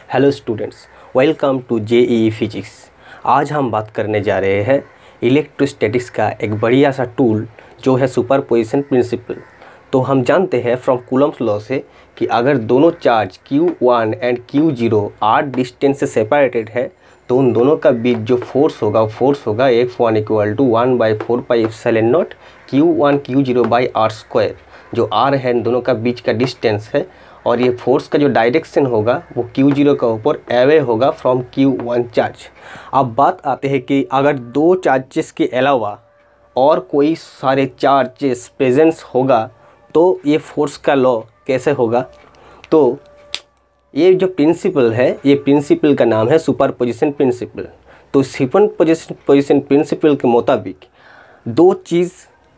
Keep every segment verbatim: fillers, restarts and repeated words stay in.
Hello students, welcome to JEE physics. आज हम बात करने जा रहे हैं इलेक्ट्रोस्टैटिक्स का एक बढ़िया सा टूल जो है सुपरपोजिशन प्रिंसिपल। तो हम जानते हैं फ्रॉम कूलम्स लॉ से कि अगर दोनों charge q one and q zero are distance से सेपरेटेड है तो उन दोनों का बीच जो फोर्स होगा वो फोर्स होगा F one equal to one by four pi epsilon not q one q zero by r square. जो आर है इन दोनों का बीच का डिस्टेंस है और ये फोर्स का जो डायरेक्शन होगा वो क्यू ज़ीरो का ऊपर अवे होगा फ्रॉम क्यू वन चार्ज। अब बात आते हैं कि अगर दो चार्जेस के अलावा और कोई सारे चार्जेस प्रेजेंस होगा तो ये फोर्स का लॉ कैसे होगा। तो ये जो प्रिंसिपल है ये प्रिंसिपल का नाम है सुपरपोजिशन प्रिंसिपल। तो सुपरपोजिशन पोजिशन प्रिंसिपल के मुताबिक दो चीज़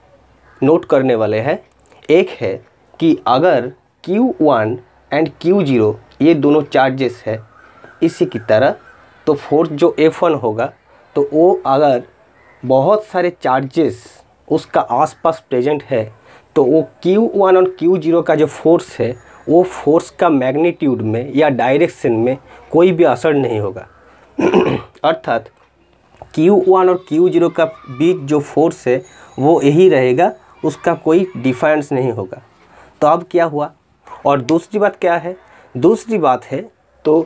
नोट करने वाले हैं। एक है कि अगर q one and q zero ये दोनों चार्जेस है इसी की तरह, तो फोर्स जो एफ वन होगा तो वो अगर बहुत सारे चार्जेस उसका आसपास प्रेजेंट है तो वो क्यू वन और क्यू ज़ीरो का जो फोर्स है वो फोर्स का मैग्नीट्यूड में या डायरेक्शन में कोई भी असर नहीं होगा। अर्थात क्यू वन और क्यू ज़ीरो का बीच जो फोर्स है वो यही रहेगा, उसका कोई डिफरेंस नहीं होगा। तो अब क्या हुआ। और दूसरी बात क्या है, दूसरी बात है तो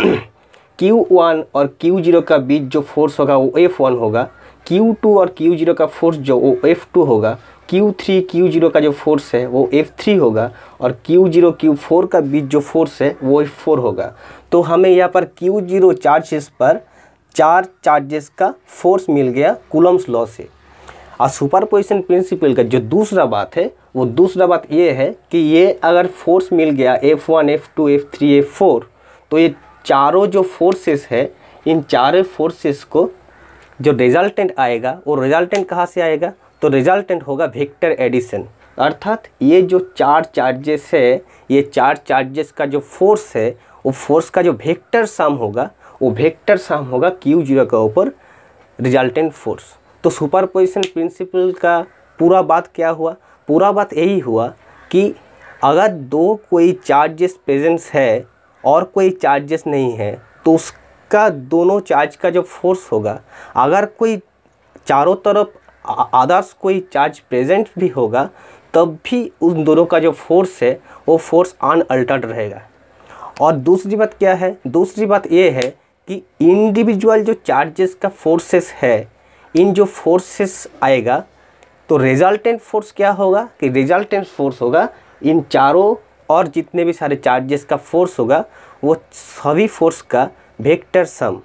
क्यू वन और क्यू ज़ीरो का बीच जो फोर्स होगा वो एफ वन होगा, क्यू टू और क्यू ज़ीरो का फोर्स जो वो एफ टू होगा, क्यू थ्री क्यू ज़ीरो का जो फोर्स है वो एफ थ्री होगा और क्यू ज़ीरो क्यू फोर का बीच जो फोर्स है वो एफ फोर होगा। तो हमें यहाँ पर क्यू ज़ीरो चार्जेस पर चार चार्जेस का फोर्स मिल गया कूलम्स लॉ से। और सुपरपोजिशन प्रिंसिपल का जो दूसरा बात है वो दूसरा बात ये है कि ये अगर फोर्स मिल गया F one F two F three F four तो ये चारों जो फोर्सेस है इन चारों फोर्सेस को जो रिजल्टेंट आएगा वो रिजल्टेंट कहाँ से आएगा, तो रिजल्टेंट होगा वेक्टर एडिशन। अर्थात ये जो चार चार्जेस है ये चार चार्जेस का जो फोर्स है वो फोर्स का जो वेक्टर सम होगा वो वेक्टर सम होगा क्यू ज़ीरो का ऊपर रिजल्टेंट फोर्स। तो सुपरपोजिशन प्रिंसिपल का पूरा बात क्या हुआ, पूरा बात यही हुआ कि अगर दो कोई चार्जेस प्रेजेंस है और कोई चार्जेस नहीं है तो उसका दोनों चार्ज का जो फोर्स होगा, अगर कोई चारों तरफ अदर्स कोई चार्ज प्रेजेंट भी होगा तब भी उन दोनों का जो फोर्स है वो फोर्स अनअल्टर्ड रहेगा। और दूसरी बात क्या है, दूसरी बात ये है कि इंडिविजुअल जो चार्जेस का फोर्सेस है इन जो फोर्सेस आएगा तो रिजल्टेंट फोर्स क्या होगा कि रिजल्टेंट फोर्स होगा इन चारों और जितने भी सारे चार्जेस का फोर्स होगा वो सभी फोर्स का वेक्टर सम।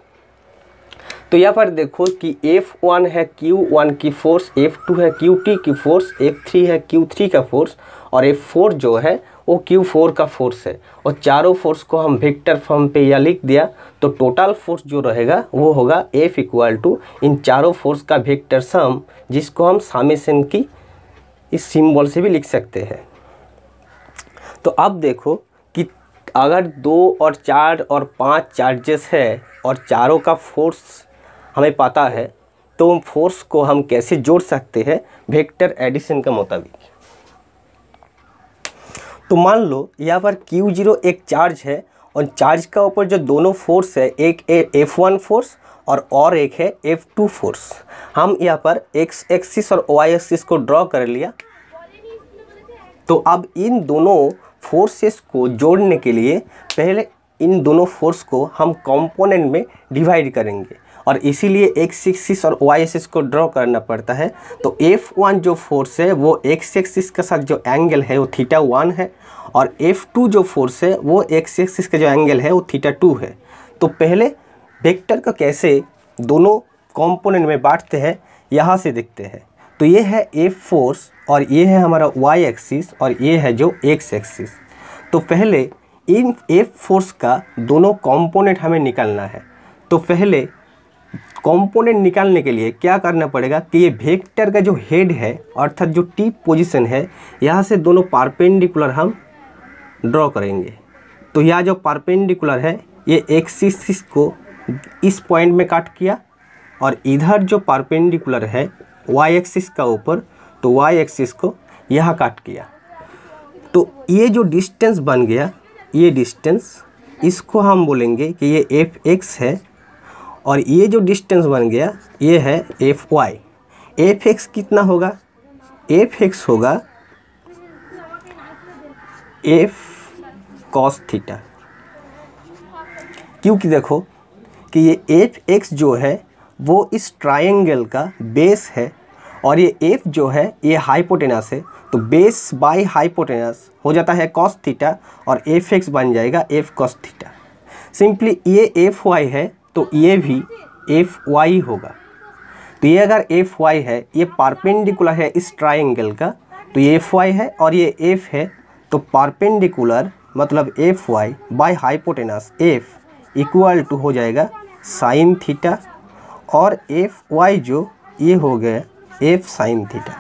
तो यहाँ पर देखो कि एफ वन है क्यू वन की फोर्स, एफ टू है क्यू टी की फोर्स, एफ थ्री है क्यू थ्री का फोर्स और एफ फोर जो है वो क्यू फोर का फोर्स है। और चारों फोर्स को हम वेक्टर फॉर्म पे या लिख दिया तो टोटल फोर्स जो रहेगा वो होगा एफ इक्वल टू इन चारों फोर्स का वेक्टर सम, जिसको हम समेशन की इस सिंबल से भी लिख सकते हैं। तो अब देखो कि अगर दो और चार और पाँच चार्जेस है और चारों का फोर्स हमें पता है तो उन फोर्स को हम कैसे जोड़ सकते हैं वेक्टर एडिशन के मुताबिक। तो मान लो यहाँ पर क्यू ज़ीरो एक चार्ज है और चार्ज का ऊपर जो दोनों फोर्स है एक एफ वन फोर्स और और एक है एफ टू फोर्स। हम यहाँ पर एक्स एक्सिस और वाई एक्सिस को ड्रॉ कर लिया। तो अब इन दोनों फोर्सेस को जोड़ने के लिए पहले इन दोनों फोर्स को हम कंपोनेंट में डिवाइड करेंगे और इसीलिए एक्स एक्सिस और वाई एक्सिस को ड्रॉ करना पड़ता है। तो एफ वन जो फोर्स है वो एक्स एक्सिस के साथ जो एंगल है वो थीटा वन है और एफ टू जो फोर्स है वो एक्स एक्सिस का जो एंगल है वो थीटा टू है। तो पहले वेक्टर का कैसे दोनों कंपोनेंट में बांटते हैं यहाँ से देखते हैं। तो ये है एफ फोर्स और ये है हमारा वाई एक्सिस और ये है जो एक्स एक्सिस। तो पहले इन एफ फोर्स का दोनों कंपोनेंट हमें निकालना है। तो पहले कंपोनेंट निकालने के लिए क्या करना पड़ेगा कि ये वेक्टर का जो हेड है अर्थात जो टी पोजीशन है यहाँ से दोनों परपेंडिकुलर हम ड्रॉ करेंगे। तो यहाँ जो परपेंडिकुलर है ये एक्सिस को इस पॉइंट में काट किया और इधर जो परपेंडिकुलर है वाई एक्सिस का ऊपर तो वाई एक्सिस को यहाँ काट किया। तो ये जो डिस्टेंस बन गया ये डिस्टेंस इसको हम बोलेंगे कि ये एफ एक्स है और ये जो डिस्टेंस बन गया ये है एफ वाई। एफ एक्स कितना होगा? एफ एक्स होगा एफ कॉस थीटा, क्योंकि देखो कि ये एफ एक्स जो है वो इस ट्रायंगल का बेस है और ये एफ जो है ये हाइपोटेनस है, तो बेस बाय हाइपोटेनस हो जाता है कॉस थीटा और एफ एक्स बन जाएगा एफ कॉस थीटा। सिंपली ये एफ वाई है तो ये भी एफ वाई होगा। तो ये अगर एफ वाई है, ये परपेंडिकुलर है इस ट्रायंगल का, तो ये एफ वाई है और ये एफ है, तो परपेंडिकुलर मतलब F y by hypotenuse F equal to हो जाएगा साइन थीटा और एफ वाई जो ये हो गया एफ साइन थीटा।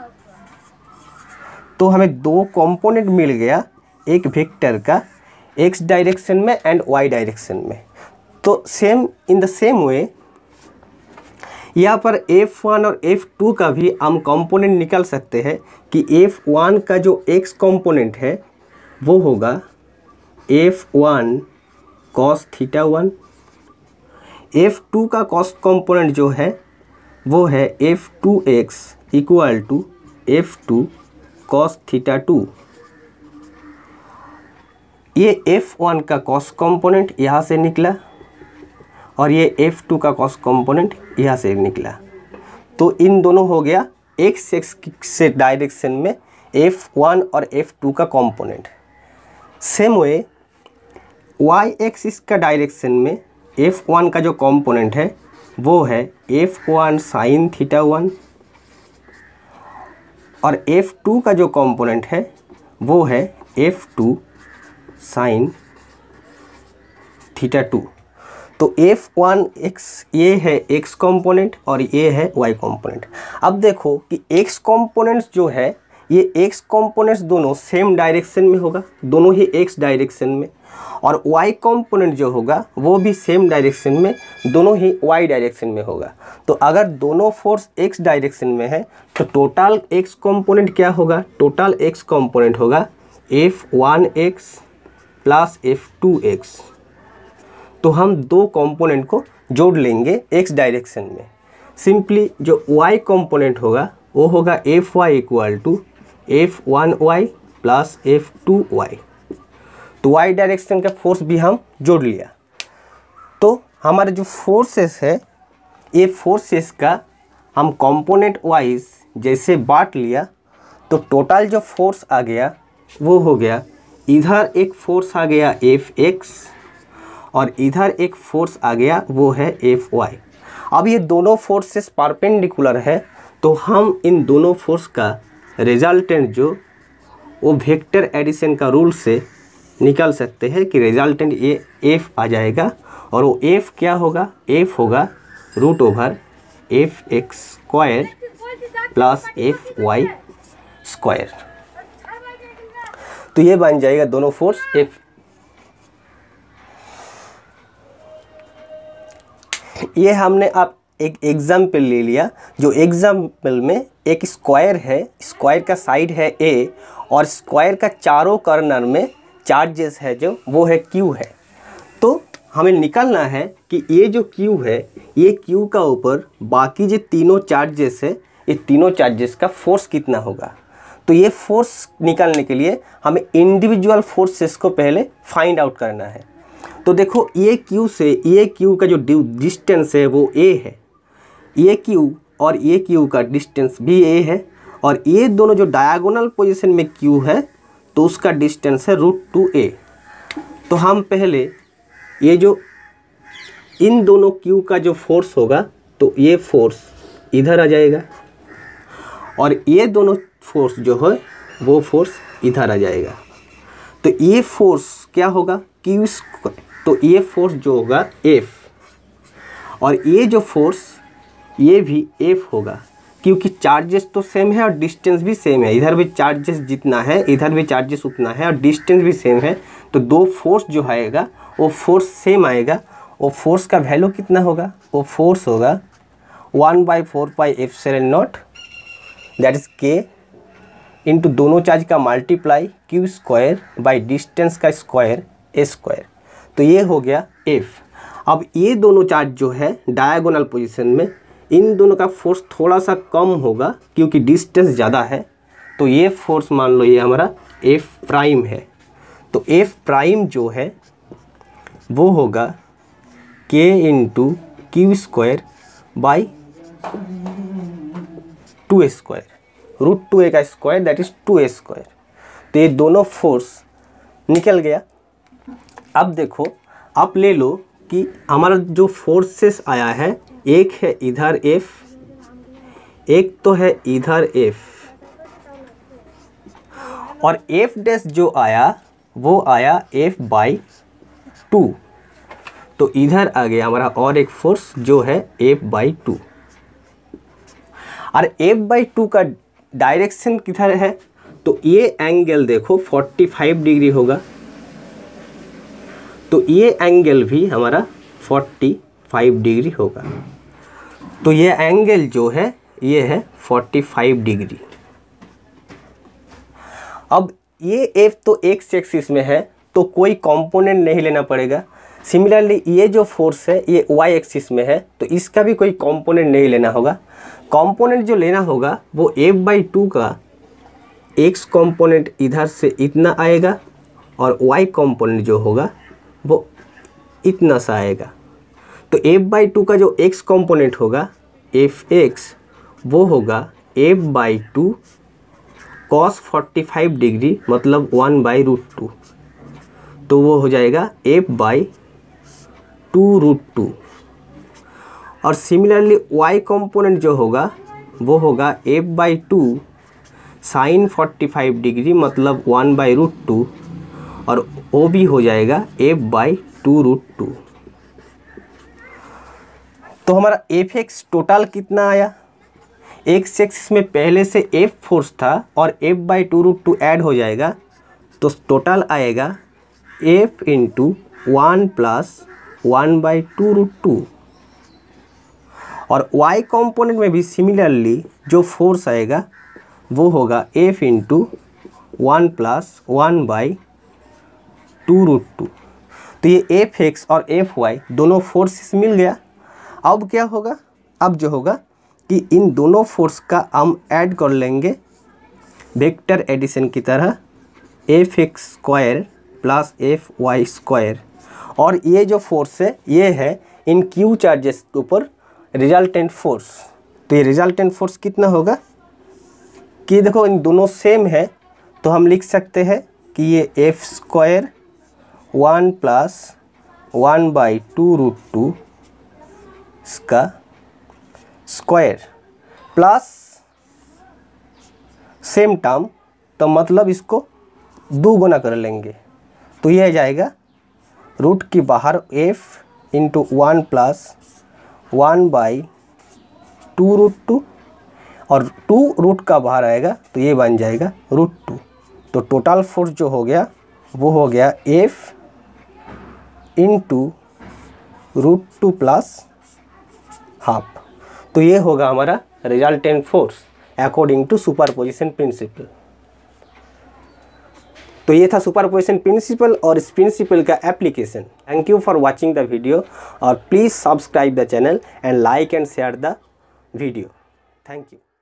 तो हमें दो कंपोनेंट मिल गया एक वेक्टर का, एक्स डायरेक्शन में एंड वाई डायरेक्शन में। तो same in the same way यहाँ पर एफ वन और एफ टू का भी हम कंपोनेंट निकाल सकते हैं कि एफ वन का जो एक्स कंपोनेंट है वो होगा F one cos theta one, F two का कॉस कंपोनेंट जो है वो है F two X equal to F two cos theta two. ये एफ वन का कॉस कंपोनेंट यहाँ से निकला और ये एफ टू का कॉस कंपोनेंट यहाँ से निकला। तो इन दोनों हो गया एक्स एक्स से डायरेक्शन में एफ वन और एफ टू का component. Same way Y axis का डायरेक्शन में एफ वन का जो कंपोनेंट है वो है F one sine theta one और एफ टू का जो कंपोनेंट है वो है F two sine theta two. तो एफ वन एक्स ये है एक्स कंपोनेंट और ये है वाई कंपोनेंट। अब देखो कि एक्स कंपोनेंट्स जो है ये एक्स कंपोनेंट्स दोनों सेम डायरेक्शन में होगा, दोनों ही एक्स डायरेक्शन में, और वाई कंपोनेंट जो होगा वो भी सेम डायरेक्शन में, दोनों ही वाई डायरेक्शन में होगा। तो अगर दोनों फोर्स एक्स डायरेक्शन में है तो टोटल एक्स कंपोनेंट क्या होगा? टोटल एक्स कंपोनेंट होगा F one X plus F two X. तो हम दो कंपोनेंट को जोड़ लेंगे एक्स डायरेक्शन में। सिंपली जो वाई कंपोनेंट होगा वो होगा F Y equal to F one Y plus F two Y. तो वाई डायरेक्शन का फोर्स भी हम जोड़ लिया। तो हमारे जो फोर्सेस है ये फोर्सेस का हम कंपोनेंट वाइज जैसे बांट लिया तो टोटल जो फोर्स आ गया वो हो गया, इधर एक फोर्स आ गया एफ एक्स और इधर एक फोर्स आ गया वो है एफ वाई। अब ये दोनों फोर्सेस परपेंडिकुलर है तो हम इन दोनों फोर्स का रिजल्टेंट जो वो वेक्टर एडिशन का रूल से निकाल सकते हैं कि रिजल्टेंट ये एफ आ जाएगा और वो एफ क्या होगा? एफ होगा root over F X square plus F Y square. तो ये बन जाएगा दोनों फोर्स एफ। ये हमने अब एक एग्जाम्पल ले लिया, जो एग्जाम्पल में एक स्क्वायर है, स्क्वायर का साइड है ए और स्क्वायर का चारों कॉर्नर में चार्जेस है जो वो है क्यू है। तो हमें निकालना है कि ये जो क्यू है ये क्यू का ऊपर बाकी जो तीनों चार्जेस है ये तीनों चार्जेस का फोर्स कितना होगा। तो ये फोर्स निकालने के लिए हमें इंडिविजुअल फोर्सेस को पहले फाइंड आउट करना है। तो देखो ये क्यू से ये क्यू का जो डिस्टेंस है वो ए है, ये क्यू और ये क्यू का डिस्टेंस भी ए है और ये दोनों जो डायगोनल पोजीशन में क्यू है तो उसका डिस्टेंस है रूट टू ए। तो हम पहले ये जो इन दोनों क्यू का जो फोर्स होगा तो ये फोर्स इधर आ जाएगा और ये दोनों फोर्स जो है वो फोर्स इधर आ जाएगा। तो ये फोर्स क्या होगा? Q square. तो ये फोर्स जो होगा एफ और ये जो फोर्स ये भी एफ होगा, क्योंकि चार्जेस तो सेम है और डिस्टेंस भी सेम है। इधर भी चार्जेस जितना है इधर भी चार्जेस उतना है और डिस्टेंस भी सेम है। तो दो फोर्स जो आएगा वो फोर्स सेम आएगा। वो फोर्स का वैल्यू कितना होगा? वो फोर्स होगा one by four pi epsilon naught that is K into दोनों चार्ज का multiply Q square by distance का स्क्वायर ए स्क्वायर। तो ये हो गया F। अब ये दोनों चार्ज जो है डायगोनल पोजीशन में, इन दोनों का फोर्स थोड़ा सा कम होगा क्योंकि डिस्टेंस ज़्यादा है। तो ये फोर्स मान लो ये हमारा F प्राइम है। तो F प्राइम जो है वो होगा K into Q square by two square, root two A का square that is two A square. तो ये दोनों फोर्स निकल गया। अब देखो, आप ले लो कि हमारा जो फोर्सेस आया है, एक है इधर F, एक तो है इधर F, और F डैश जो आया वो आया F बाई टू। तो इधर आ गया हमारा और एक फोर्स जो है F बाई टू। और F बाई टू का डायरेक्शन किधर है, तो ये एंगल देखो पैंतालीस डिग्री होगा। तो ये एंगल भी हमारा पैंतालीस डिग्री होगा। तो ये एंगल जो है ये है पैंतालीस डिग्री। अब ये F तो एक्स एक्सिस में है तो कोई कंपोनेंट नहीं लेना पड़ेगा। सिमिलरली ये जो फोर्स है ये Y एक्सिस में है तो इसका भी कोई कंपोनेंट नहीं लेना होगा। कंपोनेंट जो लेना होगा वो F बाई टू का X कंपोनेंट इधर से इतना आएगा और Y कंपोनेंट जो होगा वो इतना सा आएगा। तो F बाई टू का जो X कंपोनेंट होगा एफ एक्स वो होगा F by two cos forty five degree मतलब वन बाई रूट टू। तो वो हो जाएगा F by two root two. और सिमिलरली Y कंपोनेंट जो होगा वो होगा F by two sine forty five degree मतलब वन बाई रूट टू, और वो भी हो जाएगा F by two root two. तो हमारा एफ एक्स टोटल कितना आया, एक्स एक्सिस में पहले से F फोर्स था और F by two root two add हो जाएगा तो टोटल आएगा F into one plus one by two root two. और Y कंपोनेंट में भी सिमिलरली जो फोर्स आएगा वो होगा F into one plus one by two root two. तो ये एफ एक्स और एफ वाई दोनों फोर्सेस मिल गया। अब क्या होगा, अब जो होगा कि इन दोनों फोर्स का हम ऐड कर लेंगे वेक्टर एडिशन की तरह, F X square plus F Y square. और ये जो फोर्स है ये है इन क्यू चार्जेस के ऊपर रिजल्टेंट फोर्स। तो ये रिजल्टेंट फोर्स कितना होगा कि देखो इन दोनों सेम है तो हम लिख सकते हैं कि ये F square one plus one by two root two इसका स्क्वायर प्लस सेम टर्म, तो मतलब इसको दो गुना कर लेंगे तो यह जाएगा रूट की बाहर F into one plus one by two root two, और टू रूट का बाहर आएगा तो ये बन जाएगा रूट टू। तो टोटल फोर्स जो हो गया वो हो गया F into root two plus half. तो ये होगा हमारा resultant force according to superposition principle. तो ये था सुपरपोजिशन प्रिंसिपल और इस प्रिंसिपल का application. Thank you for watching the video और please subscribe the channel and like and share the video. Thank you.